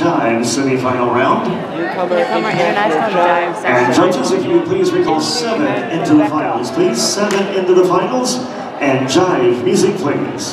Jive semifinal round. Newcomer International Jive section. And judges, if you would please recall 7 into the finals, please. 7 into the finals. And Jive music, please.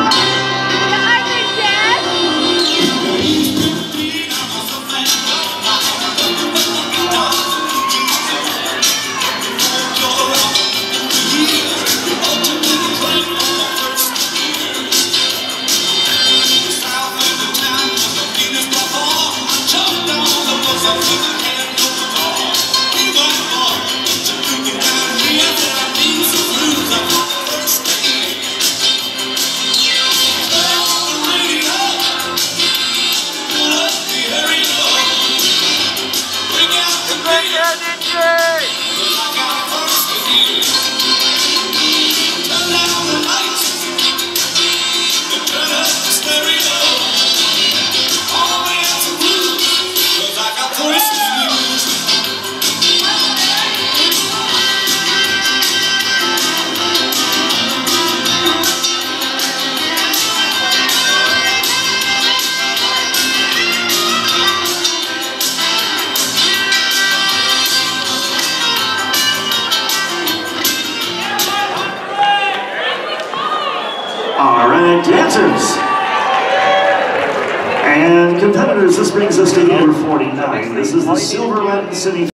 All right, dancers and competitors, this brings us to number 49. This is the Silver Latin City